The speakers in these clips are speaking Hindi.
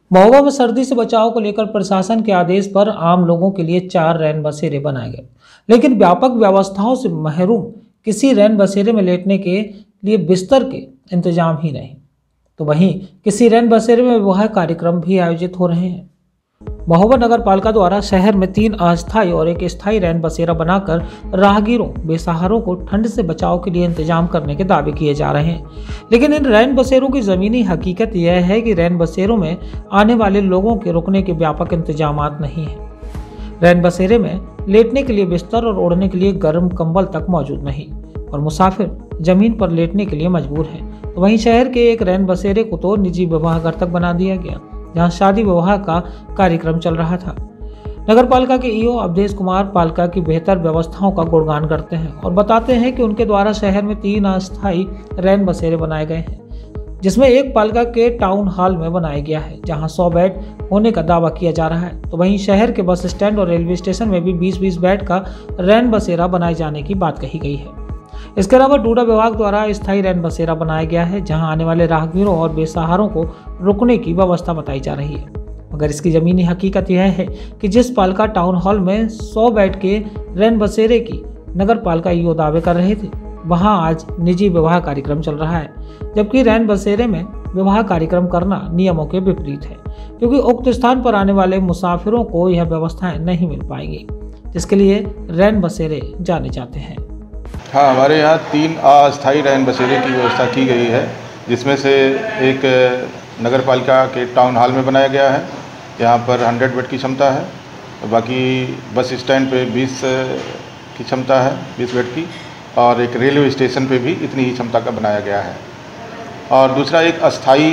महोबा में सर्दी से बचाव को लेकर प्रशासन के आदेश पर आम लोगों के लिए 4 रैन बसेरे बनाए गए, लेकिन व्यापक व्यवस्थाओं से महरूम किसी रैन बसेरे में लेटने के लिए बिस्तर के इंतजाम ही नहीं। तो वहीं किसी रैन बसेरे में विवाह कार्यक्रम भी आयोजित हो रहे हैं। महोबा नगर पालिका द्वारा शहर में 3 अस्थायी और 1 स्थायी रैन बसेरा बनाकर राहगीरों बेसहारों को ठंड से बचाव के लिए इंतजाम करने के दावे किए जा रहे हैं, लेकिन इन रैन बसेरों की जमीनी हकीकत यह है कि रैन बसेरों में आने वाले लोगों के रुकने के व्यापक इंतजाम नहीं है। रैन बसेरे में लेटने के लिए बिस्तर और ओढ़ने के लिए गर्म कंबल तक मौजूद नहीं और मुसाफिर जमीन पर लेटने के लिए मजबूर हैं। तो वहीं शहर के एक रैन बसेरे को तो निजी विवाह घर तक बना दिया गया, जहां शादी विवाह का कार्यक्रम चल रहा था। नगर पालिका के ईओ अवधेश कुमार पालिका की बेहतर व्यवस्थाओं का गुणगान करते हैं और बताते हैं कि उनके द्वारा शहर में 3 अस्थायी रैन बसेरे बनाए गए हैं, जिसमें एक पालिका के टाउन हॉल में बनाया गया है, जहां 100 बेड होने का दावा किया जा रहा है। तो वहीं शहर के बस स्टैंड और रेलवे स्टेशन में भी 20-20 बेड का रैन बसेरा बनाए जाने की बात कही गई है। इसके अलावा डूडा विभाग द्वारा स्थायी रैन बसेरा बनाया गया है, जहां आने वाले राहगीरों और बेसहारों को रुकने की व्यवस्था बताई जा रही है। मगर इसकी जमीनी हकीकत यह है कि जिस पालिका टाउन हॉल में 100 बेड के रैन बसेरे की नगर पालिका ईओ दावे कर रहे थे, वहां आज निजी विवाह कार्यक्रम चल रहा है, जबकि रैन बसेरे में विवाह कार्यक्रम करना नियमों के विपरीत है, क्योंकि उक्त स्थान पर आने वाले मुसाफिरों को यह व्यवस्थाएं नहीं मिल पाएंगी, जिसके लिए रैन बसेरे जाने जाते हैं। हाँ, हमारे यहाँ 3 अस्थायी रैन बसेरे की व्यवस्था की गई है, जिसमें से एक नगर पालिका के टाउन हॉल में बनाया गया है। यहाँ पर 100 बेड की क्षमता है, बाकी बस स्टैंड पे 20 की क्षमता है, 20 बेड की, और एक रेलवे स्टेशन पे भी इतनी ही क्षमता का बनाया गया है। और दूसरा एक अस्थाई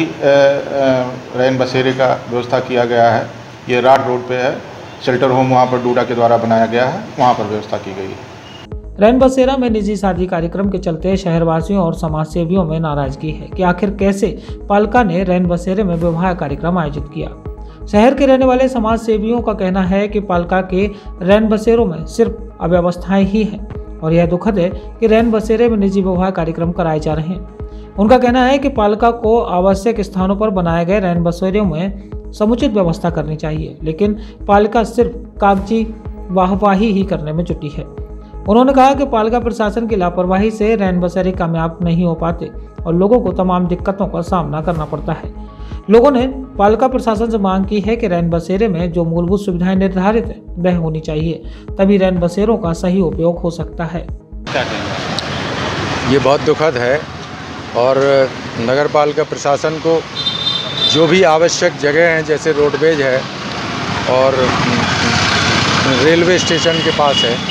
रैन बसेरे का व्यवस्था किया गया है, ये राट रोड पे है, शेल्टर होम वहाँ पर डूडा के द्वारा बनाया गया है, वहाँ पर व्यवस्था की गई है। रैन बसेरा में निजी शादी कार्यक्रम के चलते शहरवासियों और समाजसेवियों में नाराजगी है कि आखिर कैसे पालिका ने रैन बसेरे में विवाह कार्यक्रम आयोजित किया। शहर के रहने वाले समाज सेवियों का कहना है कि पालिका के रैन बसेरों में सिर्फ अव्यवस्थाएं ही हैं और यह दुखद है कि रैन बसेरे में निजी विवाह कार्यक्रम कराए जा रहे हैं। उनका कहना है कि पालिका को आवश्यक स्थानों पर बनाए गए रैन बसेरों में समुचित व्यवस्था करनी चाहिए, लेकिन पालिका सिर्फ कागजी वाहवाही ही करने में जुटी है। उन्होंने कहा कि पालिका प्रशासन की लापरवाही से रैन बसेरे कामयाब नहीं हो पाते और लोगों को तमाम दिक्कतों का सामना करना पड़ता है। लोगों ने पालिका प्रशासन से मांग की है कि रैन बसेरे में जो मूलभूत सुविधाएं निर्धारित है वह होनी चाहिए, तभी रैन बसेरों का सही उपयोग हो सकता है। ये बहुत दुखद है और नगर पालिका प्रशासन को जो भी आवश्यक जगह हैं, जैसे रोडवेज है और रेलवे स्टेशन के पास है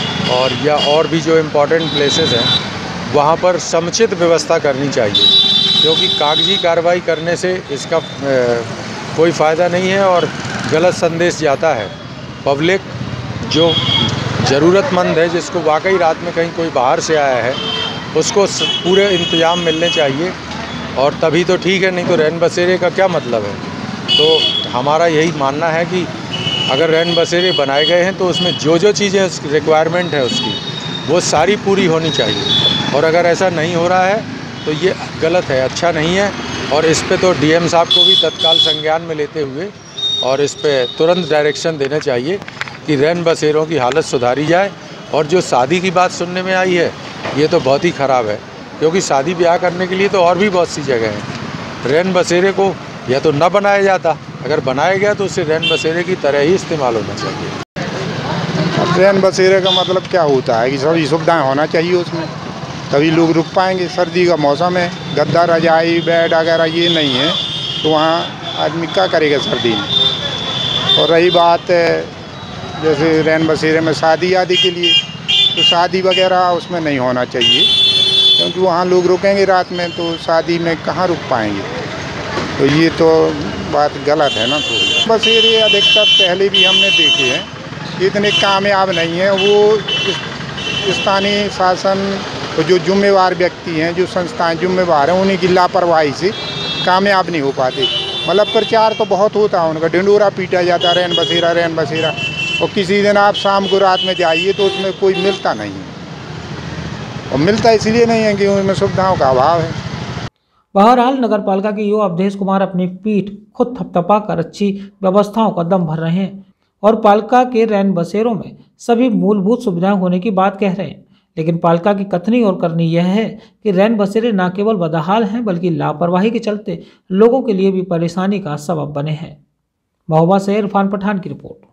और भी जो इम्पोर्टेंट प्लेसेस हैं, वहाँ पर समुचित व्यवस्था करनी चाहिए, क्योंकि कागजी कार्रवाई करने से इसका कोई फ़ायदा नहीं है और गलत संदेश जाता है। पब्लिक जो ज़रूरतमंद है, जिसको वाकई रात में कहीं कोई बाहर से आया है, उसको पूरे इंतज़ाम मिलने चाहिए और तभी तो ठीक है, नहीं तो रैन बसेरे का क्या मतलब है। तो हमारा यही मानना है कि अगर रैन बसेरे बनाए गए हैं तो उसमें जो चीज़ें रिक्वायरमेंट है उसकी, वो सारी पूरी होनी चाहिए, और अगर ऐसा नहीं हो रहा है तो ये गलत है, अच्छा नहीं है। और इस पे तो डीएम साहब को भी तत्काल संज्ञान में लेते हुए और इस पे तुरंत डायरेक्शन देना चाहिए कि रैन बसेरों की हालत सुधारी जाए। और जो शादी की बात सुनने में आई है, ये तो बहुत ही ख़राब है, क्योंकि शादी ब्याह करने के लिए तो और भी बहुत सी जगह हैं। रैन बसेरे को या तो न बनाया जाता, अगर बनाया गया तो उसे रैन बसेरे की तरह ही इस्तेमाल होना चाहिए। अब रैन बसेरे का मतलब क्या होता है कि सभी सुविधाएं होना चाहिए उसमें, तभी लोग रुक पाएंगे। सर्दी का मौसम है, गद्दा रजाई बेड वगैरह ये नहीं है तो वहाँ आदमी क्या करेगा सर्दी में। और रही बात जैसे रैन बसेरे में शादी आदि के लिए, तो शादी वगैरह उसमें नहीं होना चाहिए, क्योंकि वहाँ लोग रुकेंगे रात में, तो शादी में कहाँ रुक पाएंगे। तो ये तो बात गलत है ना। तो बसेरे अधिकतर पहले भी हमने देखे हैं, इतने कामयाब नहीं हैं। वो स्थानीय शासन तो जो जिम्मेवार व्यक्ति हैं, जो संस्थाएं जिम्मेवार हैं, उन्हीं की लापरवाही से कामयाब नहीं हो पाते। मतलब प्रचार तो बहुत होता है उनका, ढिंडोरा पीटा जाता है रैन बसेरा रैन बसेरा, और किसी दिन आप शाम को रात में जाइए तो उसमें कोई मिलता नहीं है। और मिलता इसलिए नहीं है कि उनमें सुविधाओं का अभाव है। बहरहाल नगर पालिका के युवा अवधेश कुमार अपनी पीठ खुद थपथपा कर अच्छी व्यवस्थाओं का दम भर रहे हैं और पालिका के रैन बसेरों में सभी मूलभूत सुविधाएं होने की बात कह रहे हैं। लेकिन पालिका की कथनी और करनी यह है कि रैन बसेरे न केवल बदहाल हैं बल्कि लापरवाही के चलते लोगों के लिए भी परेशानी का सबब बने हैं। महोबा से इरफान पठान की रिपोर्ट।